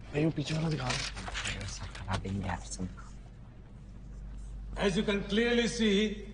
भाई वो पीछे वाला दिखा रहा है। As you can clearly see,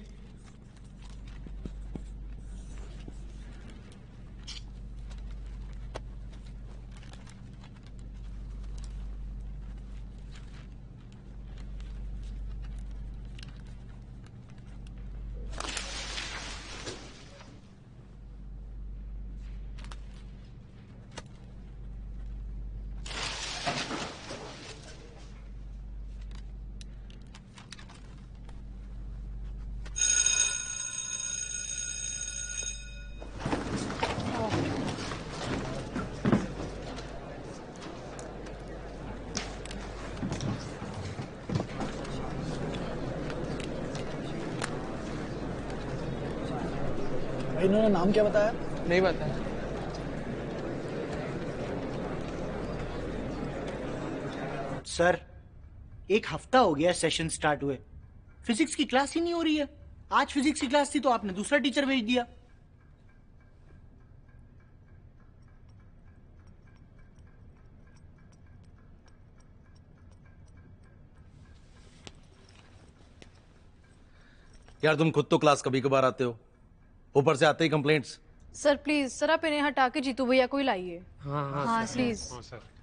भाई इन्होंने नाम क्या बताया? नहीं बताया। सर, एक हफ्ता हो गया सेशन स्टार्ट हुए, फिजिक्स की क्लास ही नहीं हो रही है। आज फिजिक्स की क्लास थी तो आपने दूसरा टीचर भेज दिया। यार तुम खुद तो क्लास कभी कभार आते हो, ऊपर से आते ही कंप्लेंट्स। सर प्लीज, सर आप इन्हें हटा के जीतू भैया को ही लाइए। हाँ हाँ प्लीज। सर।